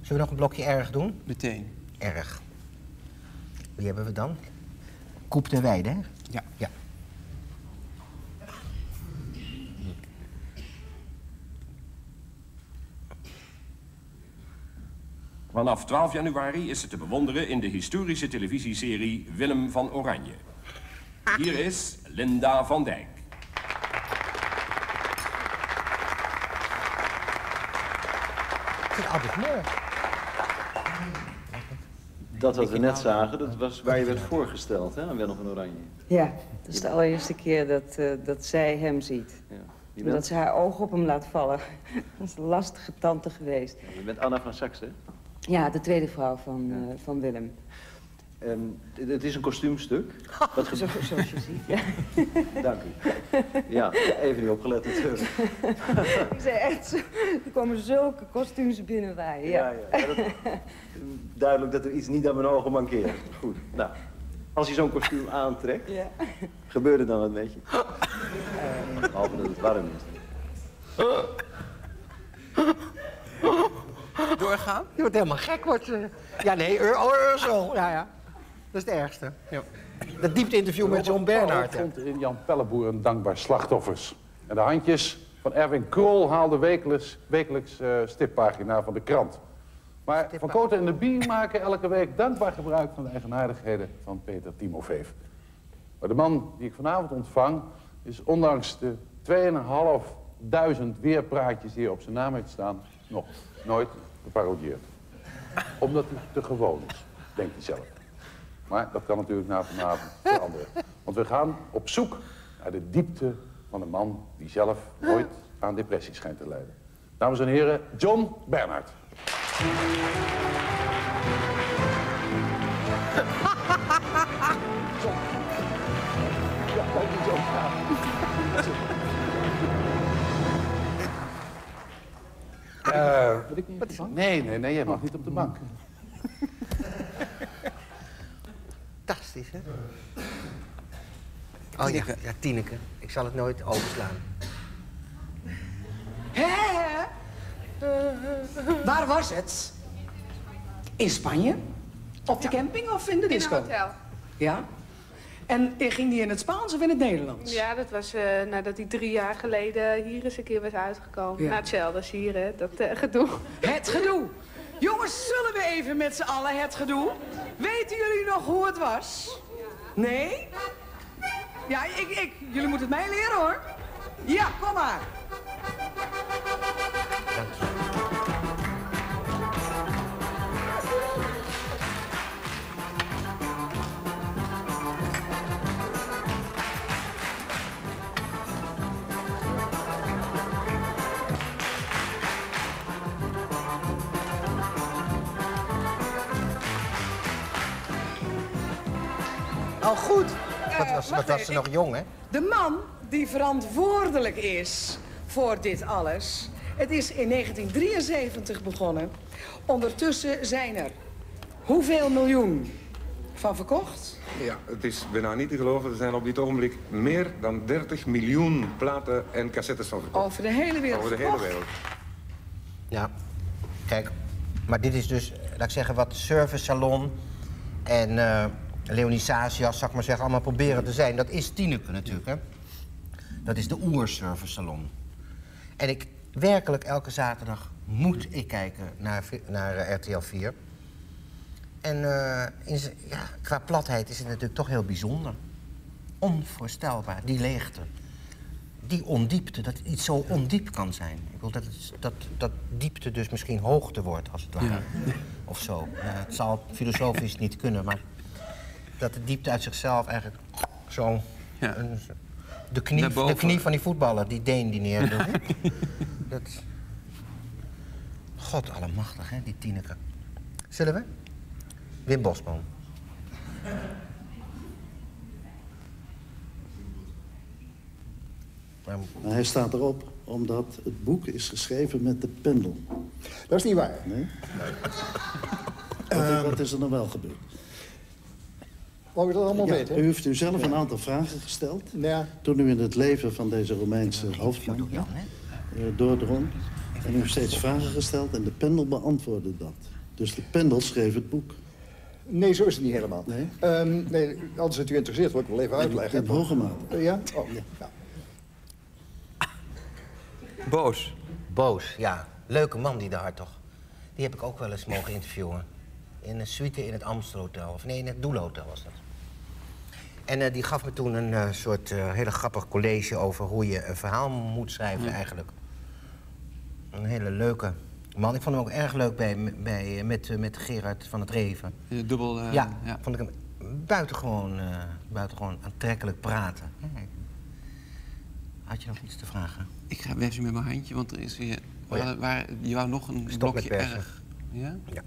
Zullen we nog een blokje erg doen? Meteen. Erg. Wie hebben we dan? Koep de Weide, hè? Ja. Ja. Vanaf 12 januari is ze te bewonderen in de historische televisieserie Willem van Oranje. Hier is Linda van Dijk. Ik vind het altijd mooi. Dat wat we net zagen, dat was waar je werd voorgesteld, hè, aan Willem van Oranje. Ja, dat is de allereerste keer dat zij hem ziet. Ja. Dat ze haar oog op hem laat vallen. Dat is een lastige tante geweest. Je bent Anna van Saxe, hè? Ja, de tweede vrouw van Willem. Het is een kostuumstuk. Wat Zoals je ziet, ja. Dank u. Ja, even niet opgelet natuurlijk. Ik zei echt zo, er komen zulke kostuums binnenwaaien. Ja. Duidelijk dat er iets niet aan mijn ogen mankeert. Goed, nou. Als je zo'n kostuum aantrekt, gebeurt er dan wat met je? Behalve dat het warm is. Doorgaan? Je wordt helemaal gek, wordt ze. Ja, nee, Ursel. Ja. Dat is het ergste. Ja. Dat diepte-interview met John Bernhard. Ik vond in Jan Pelleboer een dankbaar slachtoffers. En de handjes van Erwin Krol haalden wekelijks stippagina van de krant. Maar Van Kooten en de Bie maken elke week dankbaar gebruik van de eigenaardigheden van Peter Timofeef. Maar de man die ik vanavond ontvang is ondanks de 2500 weerpraatjes die op zijn naam heeft staan, nog nooit geparodieerd. Omdat hij te gewoon is, denkt hij zelf. Maar dat kan natuurlijk na vanavond veranderen. Want we gaan op zoek naar de diepte van een man die zelf nooit aan depressie schijnt te lijden. Dames en heren, John Bernhard. Nee, jij mag niet op de bank. Fantastisch, hè? Oh ja, Tineke. Ik zal het nooit overslaan. Hé? Waar was het? In Spanje? Op de camping of in de disco? In een hotel. Ja? En ging die in het Spaans of in het Nederlands? Ja, dat was nadat hij 3 jaar geleden hier eens een keer was uitgekomen. Ja. Nou, hetzelfde als hier, hè, dat gedoe. Het gedoe. Jongens, zullen we even met z'n allen het gedoe? Weten jullie nog hoe het was? Nee? Ja, jullie moeten het mij leren, hoor. Ja, kom maar. Dank je. Oh, goed. Wat was ze nog jong, hè? De man die verantwoordelijk is voor dit alles. Het is in 1973 begonnen. Ondertussen zijn er hoeveel miljoen van verkocht? Ja, het is bijna niet te geloven. Er zijn op dit ogenblik meer dan 30 miljoen platen en cassettes van verkocht. Over de hele wereld. Over de hele wereld. Ja, kijk, maar dit is dus, laat ik zeggen, wat Service Salon en Leonie Sazias, zal ik maar zeggen, allemaal proberen te zijn. Dat is Tineke natuurlijk, hè. Dat is de oer-Service Salon. En ik werkelijk elke zaterdag moet ik kijken naar RTL 4. En qua platheid is het natuurlijk toch heel bijzonder. Onvoorstelbaar, die leegte. Die ondiepte, dat iets zo ondiep kan zijn. Ik bedoel, dat diepte dus misschien hoogte wordt, als het ware. Ja. Of zo. Het zal filosofisch niet kunnen, maar dat de diepte uit zichzelf eigenlijk zo... Ja. De knie van die voetballer, die Deen die neerdoet. Dat... God allemachtig, hè, die Tineke. Zullen we? Wim Bosman. Hij staat erop omdat het boek is geschreven met de pendel. Dat is niet waar. Nee? Wat is er dan wel gebeurd? Mogen we dat allemaal weten? U heeft u zelf een aantal vragen gesteld. Ja. Toen u in het leven van deze Romeinse hoofdman doordrong. En u heeft steeds vragen gesteld en de Pendel beantwoordde dat. Dus de Pendel schreef het boek. Nee, zo is het niet helemaal. Nee? Nee, als het u interesseert, wil ik wel even uitleggen. In hoge mate. Ja? Oh, ja. Nou. Boos. Boos, ja. Leuke man, die daar toch. Die heb ik ook wel eens mogen interviewen. In een suite in het Amstelhotel. Of nee, in het Doelhotel was dat. En die gaf me toen een soort hele grappig college over hoe je een verhaal moet schrijven eigenlijk. Een hele leuke man. Ik vond hem ook erg leuk met Gerard van het Reven. Dubbel... ja, vond ik hem buitengewoon aantrekkelijk praten. Had je nog iets te vragen? Ik ga weg met mijn handje, want er is weer... je wou nog een Stop blokje met persen. erg. Ja? Ja.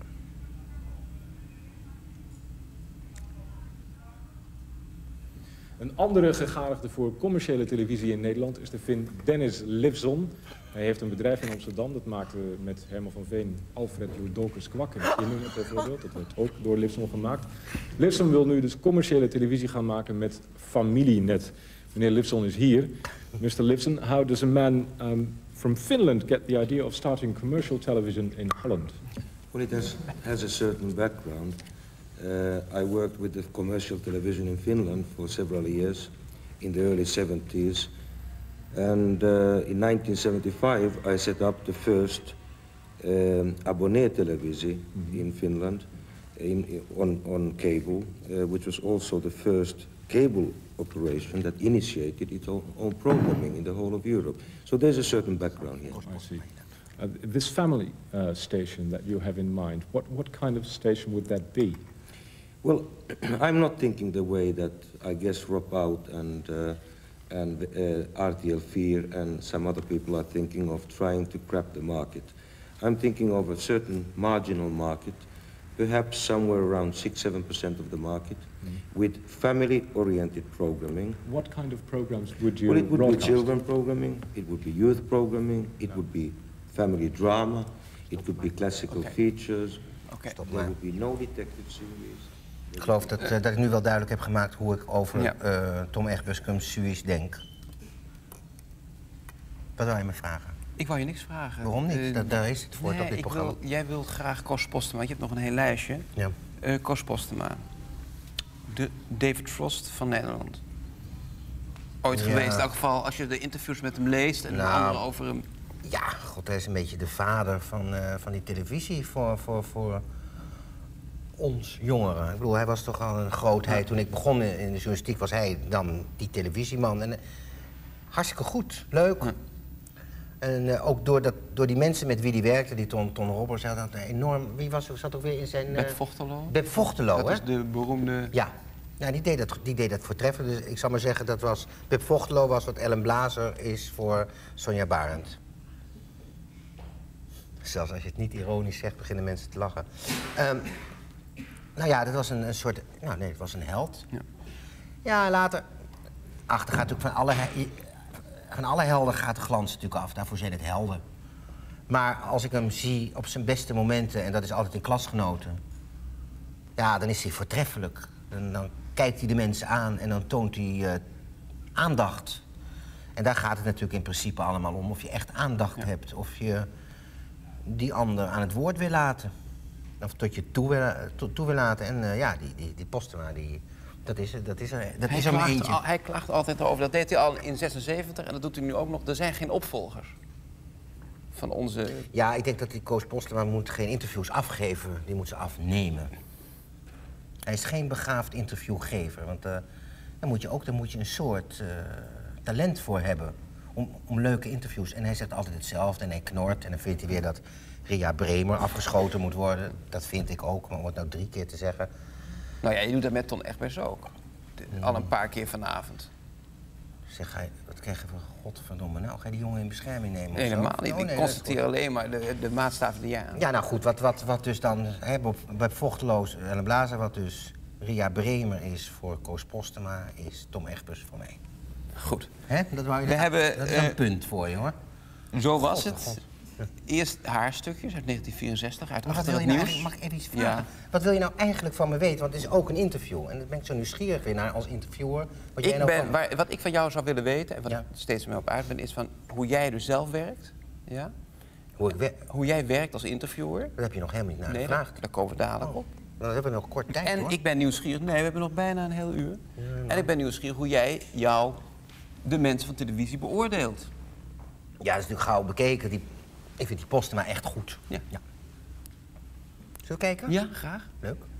Een andere gegadigde voor commerciële televisie in Nederland is de Fin Dennis Lifzon. Hij heeft een bedrijf in Amsterdam, dat maakte met Herman van Veen Alfred Jodocus Kwak in Kinderen bijvoorbeeld. Dat werd ook door Lifzon gemaakt. Lifzon wil nu dus commerciële televisie gaan maken met Familienet. Meneer Lifzon is hier. Mr. Lifzon, how does a man from Finland get the idea of starting commercial television in Holland? Well, it has a certain background. I worked with the commercial television in Finland for several years, in the early 70s. And in 1975, I set up the first abonnee televisie in Finland on cable, which was also the first cable operation that initiated its own programming in the whole of Europe. So there's a certain background here. I see. This family station that you have in mind, what kind of station would that be? Well, I'm not thinking the way that I guess Rob Out and RTL 4 and some other people are thinking of trying to grab the market. I'm thinking of a certain marginal market, perhaps somewhere around 6-7% of the market, with family-oriented programming. What kind of programs would you Well, it would broadcast? be children programming, it would be youth programming, it would be family drama, it would be classical features, there would be no detective series. Ik geloof dat ik nu wel duidelijk heb gemaakt hoe ik over Tom Egbers cum suis denk. Wat wil je me vragen? Ik wou je niks vragen. Waarom niet? Daar is het voor, nee, op dit programma. Jij wilt graag Koos Postema. Je hebt nog een heel lijstje. Ja. Koos Postema. De David Frost van Nederland. Ooit geweest, in elk geval als je de interviews met hem leest en de anderen over hem. Ja, god, hij is een beetje de vader van die televisie voor ons jongeren. Ik bedoel, hij was toch al een grootheid. Toen ik begon in de journalistiek was hij dan die televisieman. En, hartstikke goed, leuk. En ook door die mensen met wie hij werkte, die Ton Robbers, had dat enorm... Wie zat ook weer in zijn... Beb Vochtelo. Beb Vochtelo, hè? Dat is de beroemde... Ja. Nou, die deed dat voortreffelijk. Dus ik zal maar zeggen, dat was... Beb Vochtelo was wat Ellen Blazer is voor Sonja Barend. Zelfs als je het niet ironisch zegt, beginnen mensen te lachen. Nou ja, dat was een soort... Nou nee, het was een held. Ja, later... Achter gaat natuurlijk van alle helden gaat de glans natuurlijk af. Daarvoor zijn het helden. Maar als ik hem zie op zijn beste momenten, en dat is altijd in Klasgenoten... ja, dan is hij voortreffelijk. Dan kijkt hij de mensen aan en dan toont hij aandacht. En daar gaat het natuurlijk in principe allemaal om. Of je echt aandacht hebt, of je die ander aan het woord wil laten. Of tot je toe wil laten. En ja, die Postema, dat is er maar eentje. Hij klaagt altijd over. Dat deed hij al in 76 en dat doet hij nu ook nog. Er zijn geen opvolgers van onze... Ja, ik denk dat die Koos Postema moet geen interviews afgeven. Die moet ze afnemen. Hij is geen begaafd interviewgever. Want daar moet je een soort talent voor hebben. Om leuke interviews. En hij zegt altijd hetzelfde en hij knort. En dan vindt hij weer dat Ria Bremer afgeschoten moet worden. Dat vind ik ook, maar om het nou 3 keer te zeggen... Nou ja, je doet dat met Ton Egbers ook. Al een paar keer vanavond. Zeg, wat krijg je van godverdomme nou? Ga je die jongen in bescherming nemen? Nee, helemaal niet. Ik constateer alleen maar de maatstaven die jij aan. Ja, nou goed, wat dus dan bij Vochteloos en Blazer, wat dus Ria Bremer is voor Koos Postema, is Tom Egbers voor mij. Goed. Hè? Dat is een punt voor je, hoor. Zo was het. Eerst haarstukjes uit 1964, uit Achter het Nieuws. Mag ik even iets vragen? Ja. Wat wil je nou eigenlijk van me weten? Want het is ook een interview. En daar ben ik zo nieuwsgierig weer naar als interviewer. Wat ik van jou zou willen weten, en wat ik steeds meer op uit ben, is van hoe jij dus zelf werkt. Ja? Hoe jij werkt als interviewer. Dat heb je nog helemaal niet naar gevraagd. Daar komen we dadelijk op. Dan hebben we nog kort tijd, En hoor. ik ben nieuwsgierig. Nee, we hebben nog bijna een heel uur. En ik ben nieuwsgierig hoe jij de mensen van televisie beoordeelt. Ja, dat is natuurlijk gauw bekeken. Ik vind die Postema echt goed. Ja. Zullen we kijken? Ja, graag. Leuk.